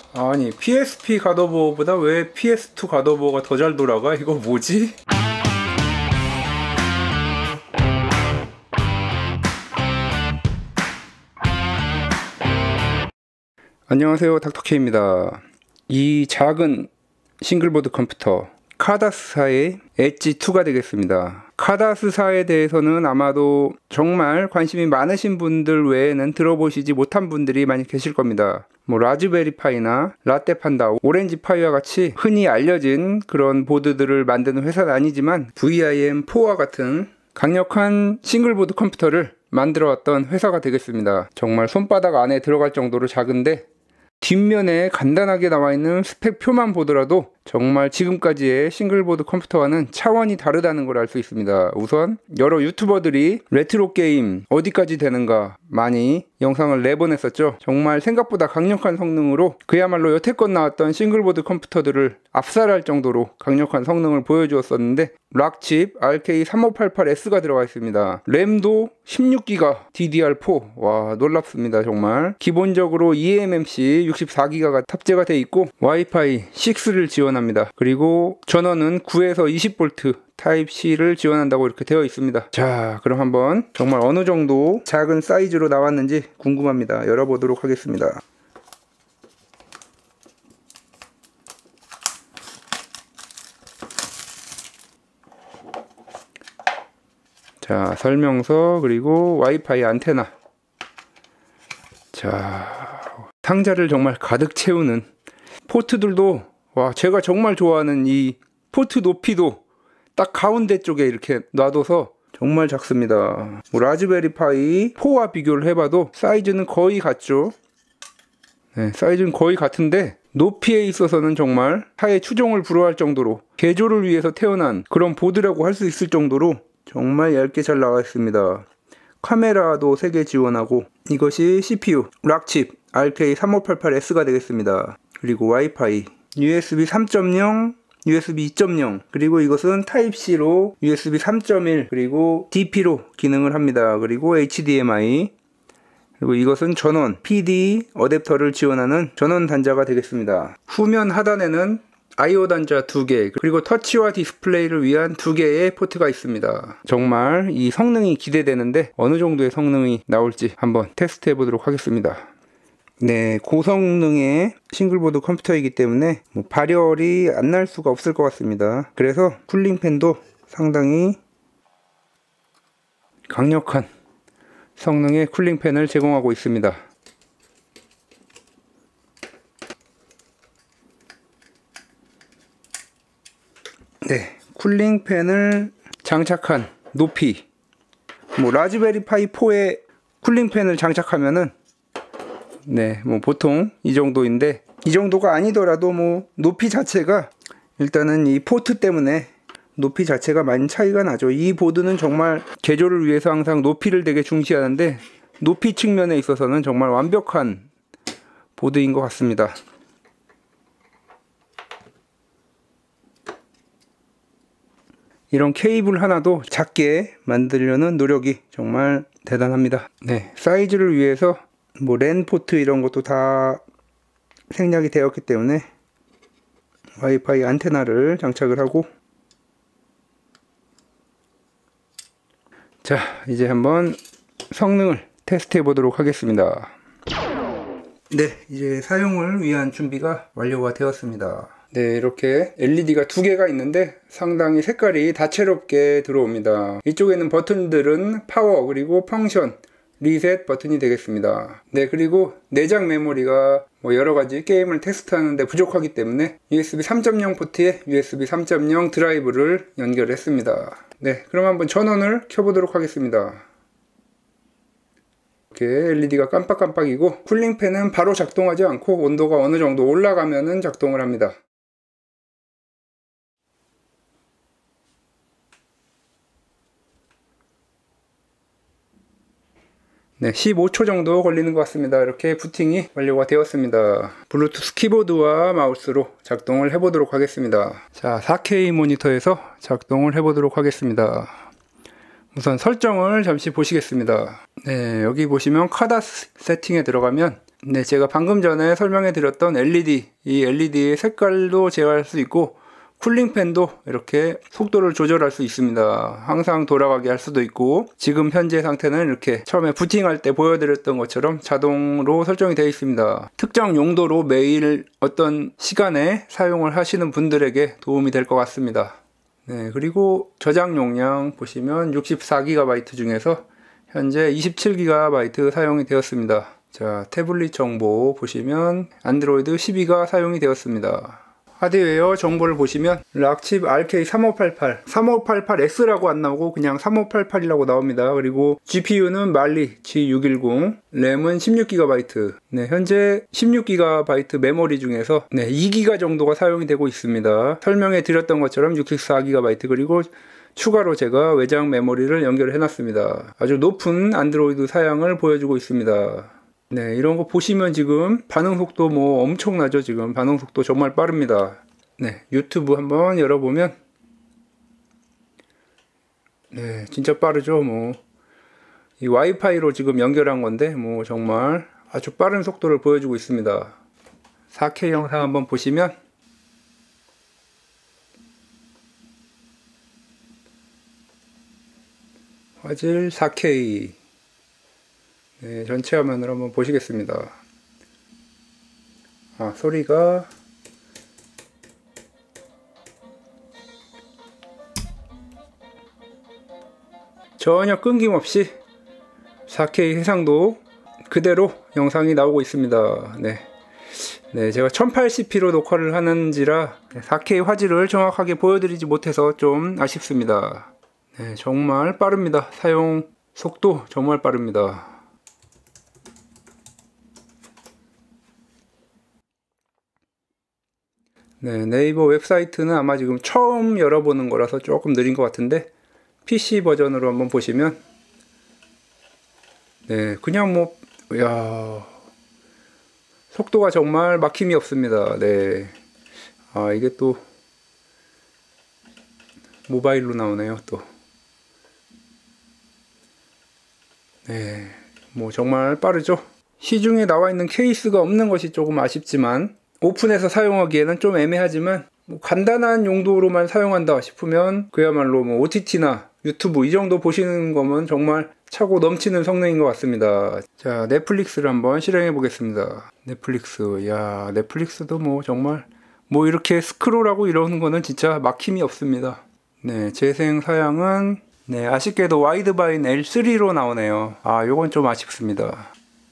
아니 PSP 갓오버보다 왜 PS2 갓오버가 더 잘 돌아가? 이거 뭐지? 안녕하세요, 닥터케입니다. 이 작은 싱글보드 컴퓨터 카다스사의 엣지2가 되겠습니다. 카다스사에 대해서는 아마도 정말 관심이 많으신 분들 외에는 들어보시지 못한 분들이 많이 계실 겁니다. 라즈베리파이나 라떼판다, 오렌지파이와 같이 흔히 알려진 그런 보드들을 만드는 회사는 아니지만 VIM4와 같은 강력한 싱글보드 컴퓨터를 만들어왔던 회사가 되겠습니다. 정말 손바닥 안에 들어갈 정도로 작은데 뒷면에 간단하게 나와있는 스펙표만 보더라도 정말 지금까지의 싱글보드 컴퓨터와는 차원이 다르다는 걸 알 수 있습니다. 우선 여러 유튜버들이 레트로 게임 어디까지 되는가 많이 영상을 내보냈었죠. 정말 생각보다 강력한 성능으로 그야말로 여태껏 나왔던 싱글보드 컴퓨터들을 압살할 정도로 강력한 성능을 보여주었었는데 락칩 RK3588S가 들어가 있습니다. 램도 16기가 DDR4. 와, 놀랍습니다. 정말 기본적으로 eMMC 64기가가 탑재가 되어 있고 와이파이 6를 지원합니다. 그리고 전원은 9에서 20V 타입C를 지원한다고 이렇게 되어 있습니다. 자, 그럼 한번 정말 어느 정도 작은 사이즈로 나왔는지 궁금합니다. 열어보도록 하겠습니다. 자, 설명서 그리고 와이파이 안테나. 자, 상자를 정말 가득 채우는 포트들도, 와, 제가 정말 좋아하는 이 포트 높이도 딱 가운데 쪽에 이렇게 놔둬서 정말 작습니다. 라즈베리파이 4와 비교를 해봐도 사이즈는 거의 같죠. 네, 사이즈는 거의 같은데 높이에 있어서는 정말 타의 추종을 불허할 정도로 개조를 위해서 태어난 그런 보드라고 할 수 있을 정도로 정말 얇게 잘 나와 있습니다. 카메라도 3개 지원하고 이것이 CPU 락칩 RK3588S가 되겠습니다. 그리고 와이파이 USB 3.0 USB 2.0 그리고 이것은 타입C로 USB 3.1 그리고 DP로 기능을 합니다. 그리고 HDMI 그리고 이것은 전원 PD 어댑터를 지원하는 전원 단자가 되겠습니다. 후면 하단에는 IO 단자 2개 그리고 터치와 디스플레이를 위한 2개의 포트가 있습니다. 정말 이 성능이 기대되는데 어느 정도의 성능이 나올지 한번 테스트 해보도록 하겠습니다. 네, 고성능의 싱글보드 컴퓨터이기 때문에 발열이 안 날 수가 없을 것 같습니다. 그래서 쿨링팬도 상당히 강력한 성능의 쿨링팬을 제공하고 있습니다. 네, 쿨링팬을 장착한 높이 라즈베리파이 4에 쿨링팬을 장착하면은 네, 보통 이 정도인데 이 정도가 아니더라도 높이 자체가 일단은 이 포트 때문에 높이 자체가 많이 차이가 나죠. 이 보드는 정말 개조를 위해서 항상 높이를 되게 중시하는데 높이 측면에 있어서는 정말 완벽한 보드인 것 같습니다. 이런 케이블 하나도 작게 만들려는 노력이 정말 대단합니다. 네, 사이즈를 위해서 랜 포트 이런 것도 다 생략이 되었기 때문에 와이파이 안테나를 장착을 하고 자, 이제 한번 성능을 테스트 해 보도록 하겠습니다. 네, 이제 사용을 위한 준비가 완료가 되었습니다. 네, 이렇게 LED가 2개가 있는데 상당히 색깔이 다채롭게 들어옵니다. 이쪽에는 버튼들은 파워 그리고 펑션 리셋 버튼이 되겠습니다. 네, 그리고 내장 메모리가 여러가지 게임을 테스트하는데 부족하기 때문에 USB 3.0 포트에 USB 3.0 드라이브를 연결했습니다. 네, 그럼 한번 전원을 켜보도록 하겠습니다. 이렇게 LED가 깜빡깜빡이고 쿨링팬은 바로 작동하지 않고 온도가 어느 정도 올라가면은 작동을 합니다. 네, 15초 정도 걸리는 것 같습니다. 이렇게 부팅이 완료가 되었습니다. 블루투스 키보드와 마우스로 작동을 해보도록 하겠습니다. 자, 4K 모니터에서 작동을 해보도록 하겠습니다. 우선 설정을 잠시 보시겠습니다. 네, 여기 보시면 카다스 세팅에 들어가면 네, 제가 방금 전에 설명해 드렸던 LED, 이 LED의 색깔도 제어할 수 있고 쿨링팬도 이렇게 속도를 조절할 수 있습니다. 항상 돌아가게 할 수도 있고, 지금 현재 상태는 이렇게 처음에 부팅할 때 보여드렸던 것처럼 자동으로 설정이 되어 있습니다. 특정 용도로 매일 어떤 시간에 사용을 하시는 분들에게 도움이 될 것 같습니다. 네, 그리고 저장 용량 보시면 64GB 중에서 현재 27GB 사용이 되었습니다. 자, 태블릿 정보 보시면 안드로이드 12가 사용이 되었습니다. 하드웨어 정보를 보시면 락칩 RK3588, 3588X라고 안 나오고 그냥 3588이라고 나옵니다. 그리고 GPU는 말리 G610, 램은 16GB. 네, 현재 16GB 메모리 중에서 2GB 정도가 사용이 되고 있습니다. 설명해 드렸던 것처럼 64GB, 그리고 추가로 제가 외장 메모리를 연결해 놨습니다. 아주 높은 안드로이드 사양을 보여주고 있습니다. 네, 이런 거 보시면 지금 반응 속도 뭐 엄청나죠. 지금 반응 속도 정말 빠릅니다. 네, 유튜브 한번 열어보면 네, 진짜 빠르죠. 뭐 이 와이파이로 지금 연결한 건데 뭐 정말 아주 빠른 속도를 보여주고 있습니다. 4K 영상 한번 보시면 화질 4K. 네, 전체 화면으로 한번 보시겠습니다. 소리가 전혀 끊김없이 4K 해상도 그대로 영상이 나오고 있습니다. 네, 제가 1080p로 녹화를 하는지라 4K 화질을 정확하게 보여드리지 못해서 좀 아쉽습니다. 네, 정말 빠릅니다. 사용 속도 정말 빠릅니다. 네, 네이버 웹사이트는 아마 지금 처음 열어보는 거라서 조금 느린 것 같은데 PC 버전으로 한번 보시면 네, 그냥 뭐 속도가 정말 막힘이 없습니다. 네, 이게 또 모바일로 나오네요. 또 네, 뭐 정말 빠르죠. 시중에 나와 있는 케이스가 없는 것이 조금 아쉽지만 오픈해서 사용하기에는 좀 애매하지만 뭐 간단한 용도로만 사용한다 싶으면 그야말로 뭐 OTT나 유튜브 이 정도 보시는 거면 정말 차고 넘치는 성능인 것 같습니다. 자, 넷플릭스를 한번 실행해 보겠습니다. 넷플릭스, 야, 넷플릭스도 뭐 정말 뭐 이렇게 스크롤하고 이러는 거는 진짜 막힘이 없습니다. 네, 재생 사양은 네, 아쉽게도 와이드바인 L3로 나오네요. 요건 좀 아쉽습니다.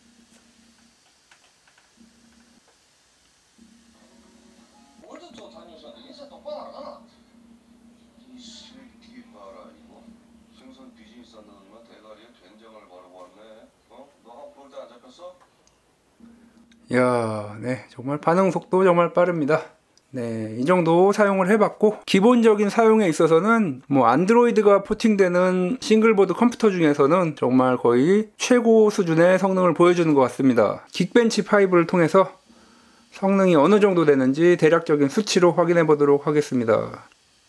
네, 정말 반응 속도 정말 빠릅니다. 네, 이 정도 사용을 해봤고 기본적인 사용에 있어서는 뭐 안드로이드가 포팅되는 싱글보드 컴퓨터 중에서는 정말 거의 최고 수준의 성능을 보여주는 것 같습니다. 긱벤치 5를 통해서 성능이 어느 정도 되는지 대략적인 수치로 확인해 보도록 하겠습니다.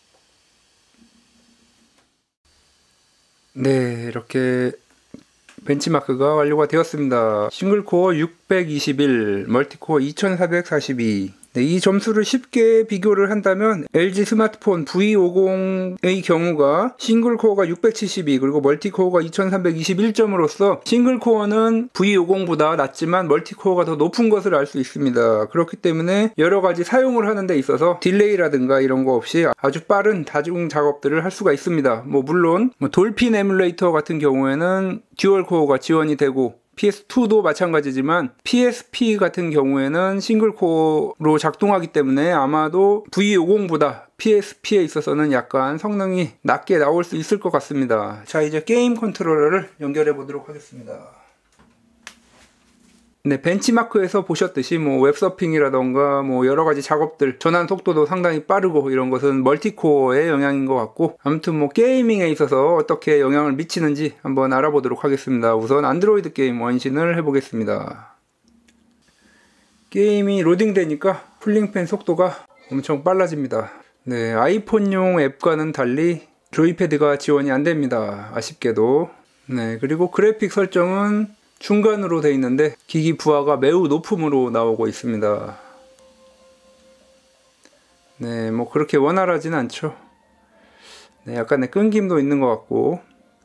네, 이렇게 벤치마크가 완료가 되었습니다. 싱글코어 621, 멀티코어 2442. 네, 이 점수를 쉽게 비교를 한다면 LG 스마트폰 V50의 경우가 싱글코어가 672 그리고 멀티코어가 2321점으로서 싱글코어는 V50보다 낮지만 멀티코어가 더 높은 것을 알 수 있습니다. 그렇기 때문에 여러가지 사용을 하는 데 있어서 딜레이라든가 이런 거 없이 아주 빠른 다중 작업들을 할 수가 있습니다. 물론 돌핀 에뮬레이터 같은 경우에는 듀얼코어가 지원이 되고 PS2도 마찬가지지만 PSP 같은 경우에는 싱글코어로 작동하기 때문에 아마도 V50보다 PSP에 있어서는 약간 성능이 낮게 나올 수 있을 것 같습니다. 자, 이제 게임 컨트롤러를 연결해 보도록 하겠습니다. 네, 벤치마크에서 보셨듯이 뭐 웹서핑이라던가 뭐 여러가지 작업들 전환 속도도 상당히 빠르고 이런 것은 멀티코어의 영향인 것 같고, 아무튼 뭐 게이밍에 있어서 어떻게 영향을 미치는지 한번 알아보도록 하겠습니다. 우선 안드로이드 게임 원신을 해보겠습니다. 게임이 로딩되니까 쿨링팬 속도가 엄청 빨라집니다. 네, 아이폰용 앱과는 달리 조이패드가 지원이 안됩니다. 아쉽게도. 네, 그리고 그래픽 설정은 중간으로 되어 있는데 기기 부하가 매우 높음으로 나오고 있습니다. 네, 뭐 그렇게 원활하진 않죠. 네, 약간의 끊김도 있는 것 같고.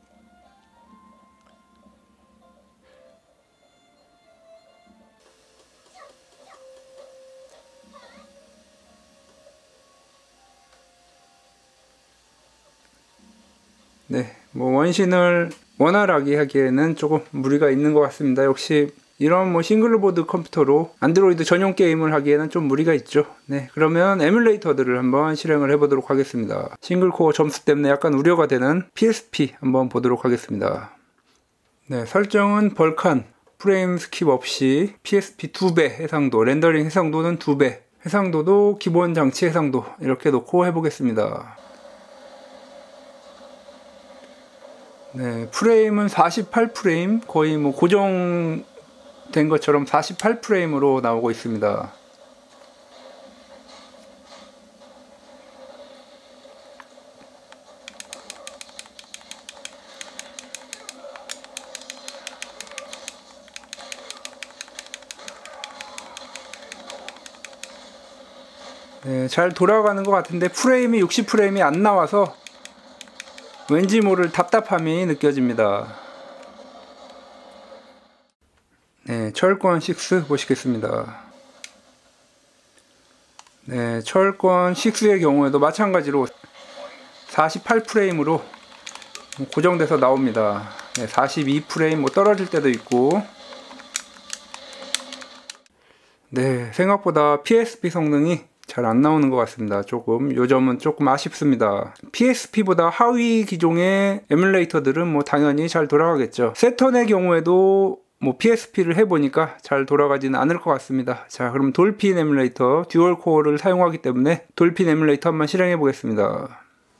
네, 뭐 원신을 원활하게 하기에는 조금 무리가 있는 것 같습니다. 역시 이런 뭐 싱글보드 컴퓨터로 안드로이드 전용 게임을 하기에는 좀 무리가 있죠. 네, 그러면 에뮬레이터들을 한번 실행을 해보도록 하겠습니다. 싱글코어 점수 때문에 약간 우려가 되는 PSP 한번 보도록 하겠습니다. 네, 설정은 벌칸, 프레임 스킵 없이 PSP 2배 해상도, 렌더링 해상도는 2배, 해상도도 기본 장치 해상도 이렇게 놓고 해보겠습니다. 네, 프레임은 48프레임, 거의 뭐 고정된 것처럼 48프레임으로 나오고 있습니다. 네, 잘 돌아가는 것 같은데 프레임이 60프레임이 안 나와서 왠지 모를 답답함이 느껴집니다. 네, 철권 6 보시겠습니다. 네, 철권 6의 경우에도 마찬가지로 48프레임으로 고정돼서 나옵니다. 네, 42프레임 뭐 떨어질 때도 있고. 네, 생각보다 PSP 성능이 잘 안 나오는 것 같습니다. 요 점은 조금 아쉽습니다. PSP보다 하위 기종의 에뮬레이터들은 뭐 당연히 잘 돌아가겠죠. 세턴의 경우에도 뭐 PSP를 해보니까 잘 돌아가지는 않을 것 같습니다. 자, 그럼 돌핀 에뮬레이터 듀얼 코어를 사용하기 때문에 돌핀 에뮬레이터 한번 실행해 보겠습니다.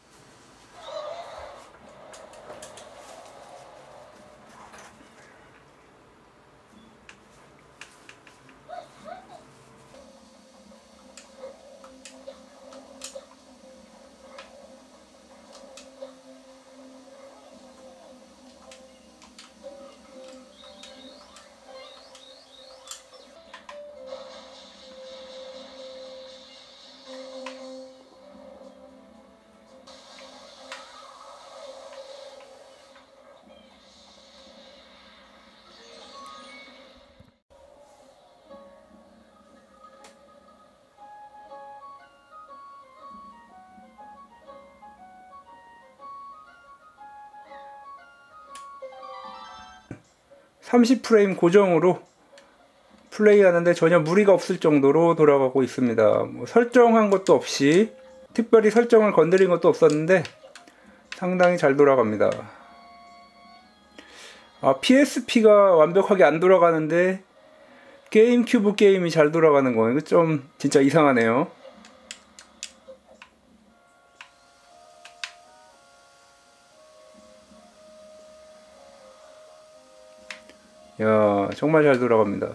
(30프레임) 고정으로 플레이하는데 전혀 무리가 없을 정도로 돌아가고 있습니다. 뭐 설정한 것도 없이 특별히 설정을 건드린 것도 없었는데 상당히 잘 돌아갑니다. PSP가 완벽하게 안 돌아가는데 게임 큐브 게임이 잘 돌아가는 거, 이거 좀 진짜 이상하네요. 야, 정말 잘 돌아갑니다.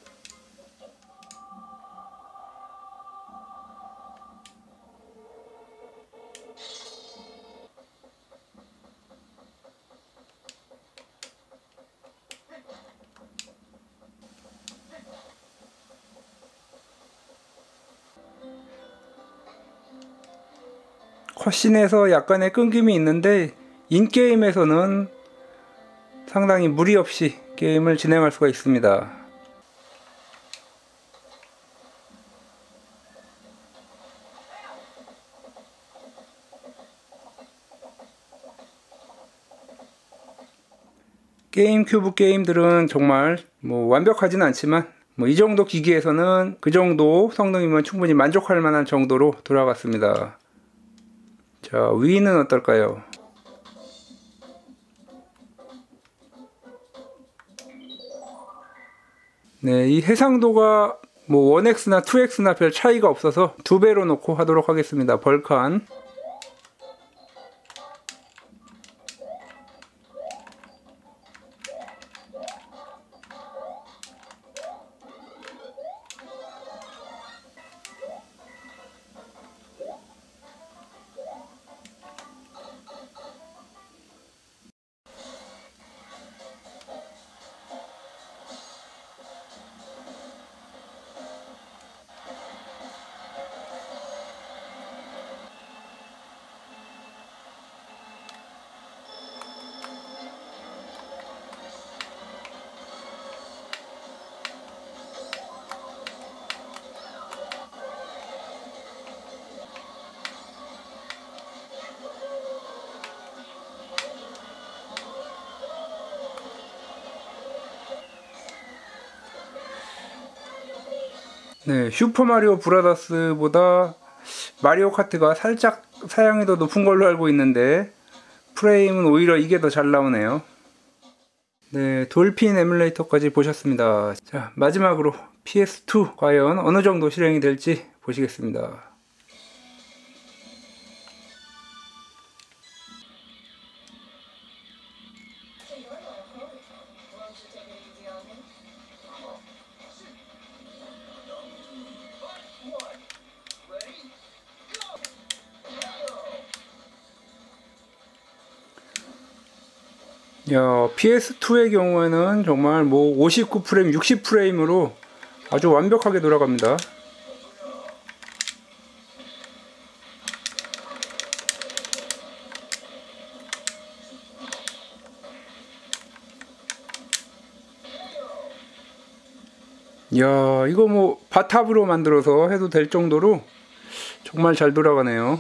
컷신에서 약간의 끊김이 있는데 인게임에서는 상당히 무리 없이 게임을 진행할 수가 있습니다. 게임 큐브 게임들은 정말 뭐 완벽하진 않지만 뭐 이 정도 기기에서는 그 정도 성능이면 충분히 만족할 만한 정도로 돌아갔습니다. 자, 위는 어떨까요? 네, 이 해상도가 뭐 1X나 2X나 별 차이가 없어서 2배로 놓고 하도록 하겠습니다. 벌칸. 네, 슈퍼마리오 브라더스보다 마리오 카트가 살짝 사양이 더 높은 걸로 알고 있는데 프레임은 오히려 이게 더 잘 나오네요. 네, 돌핀 에뮬레이터까지 보셨습니다. 자, 마지막으로 PS2 과연 어느 정도 실행이 될지 보시겠습니다. 야, PS2의 경우에는 정말 뭐 59프레임, 60프레임으로 아주 완벽하게 돌아갑니다. 야, 이거 뭐 바탑으로 만들어서 해도 될 정도로 정말 잘 돌아가네요.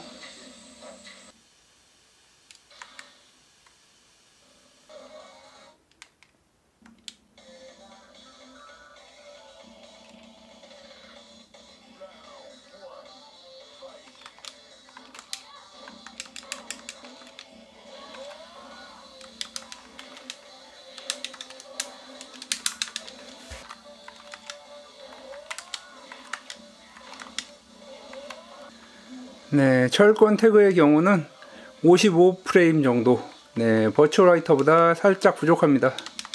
네, 철권 태그의 경우는 55프레임 정도. 네, 버추어라이터보다 살짝 부족합니다.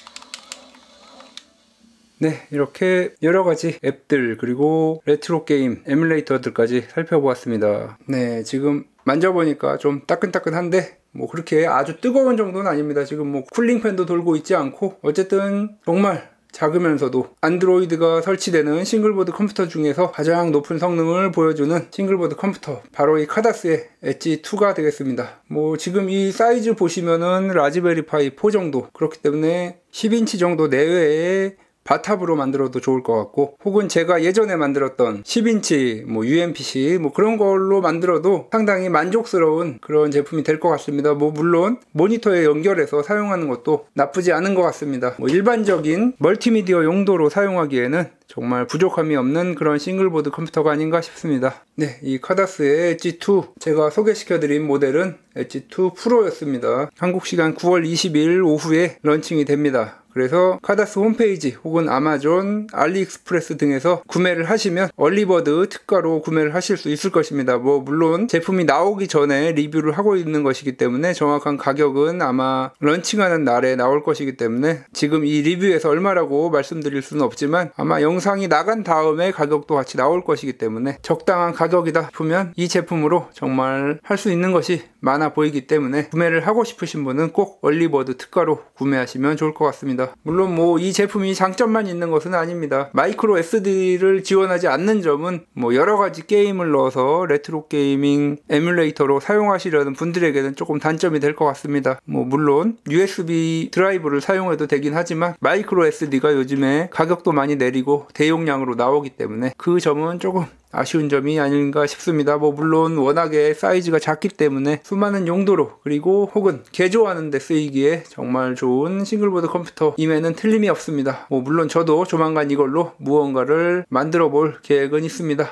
네, 이렇게 여러가지 앱들 그리고 레트로 게임 에뮬레이터들까지 살펴보았습니다. 네, 지금 만져보니까 좀 따끈따끈한데 뭐 그렇게 아주 뜨거운 정도는 아닙니다. 지금 뭐 쿨링팬도 돌고 있지 않고 어쨌든 정말 작으면서도 안드로이드가 설치되는 싱글보드 컴퓨터 중에서 가장 높은 성능을 보여주는 싱글보드 컴퓨터, 바로 이 카다스의 엣지 2가 되겠습니다. 뭐 지금 이 사이즈 보시면은 라즈베리 파이 4 정도, 그렇기 때문에 10인치 정도 내외의 바탑으로 만들어도 좋을 것 같고, 혹은 제가 예전에 만들었던 10인치 뭐 UMPC 뭐 그런 걸로 만들어도 상당히 만족스러운 그런 제품이 될 것 같습니다. 뭐 물론 모니터에 연결해서 사용하는 것도 나쁘지 않은 것 같습니다. 뭐 일반적인 멀티미디어 용도로 사용하기에는 정말 부족함이 없는 그런 싱글보드 컴퓨터가 아닌가 싶습니다. 네, 이 카다스의 엣지2 제가 소개시켜드린 모델은 엣지2 프로였습니다. 한국 시간 9월 20일 오후에 런칭이 됩니다. 그래서 카다스 홈페이지 혹은 아마존, 알리익스프레스 등에서 구매를 하시면 얼리버드 특가로 구매를 하실 수 있을 것입니다. 뭐 물론 제품이 나오기 전에 리뷰를 하고 있는 것이기 때문에 정확한 가격은 아마 런칭하는 날에 나올 것이기 때문에 지금 이 리뷰에서 얼마라고 말씀드릴 수는 없지만 아마 영상이 나간 다음에 가격도 같이 나올 것이기 때문에 적당한 가격이다 싶으면 이 제품으로 정말 할 수 있는 것이 많아 보이기 때문에 구매를 하고 싶으신 분은 꼭 얼리버드 특가로 구매하시면 좋을 것 같습니다. 물론 뭐 이 제품이 장점만 있는 것은 아닙니다. 마이크로 SD를 지원하지 않는 점은 뭐 여러가지 게임을 넣어서 레트로 게이밍 에뮬레이터로 사용하시려는 분들에게는 조금 단점이 될 것 같습니다. 뭐 물론 USB 드라이브를 사용해도 되긴 하지만 마이크로 SD가 요즘에 가격도 많이 내리고 대용량으로 나오기 때문에 그 점은 조금 아쉬운 점이 아닌가 싶습니다. 뭐 물론 워낙에 사이즈가 작기 때문에 수많은 용도로 그리고 혹은 개조하는 데 쓰이기에 정말 좋은 싱글보드 컴퓨터임에는 틀림이 없습니다. 뭐 물론 저도 조만간 이걸로 무언가를 만들어 볼 계획은 있습니다.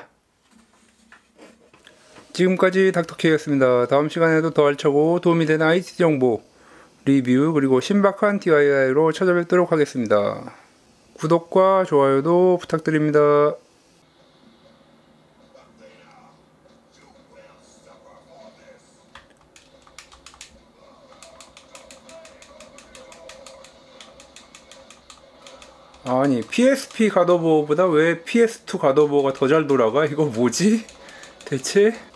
지금까지 닥터케이였습니다. 다음 시간에도 더 알차고 도움이 되는 IT 정보, 리뷰 그리고 신박한 DIY로 찾아뵙도록 하겠습니다. 구독과 좋아요도 부탁드립니다. 아니, PSP 갓오버보다 왜 PS2 갓오버가 더 잘 돌아가? 이거 뭐지? 대체?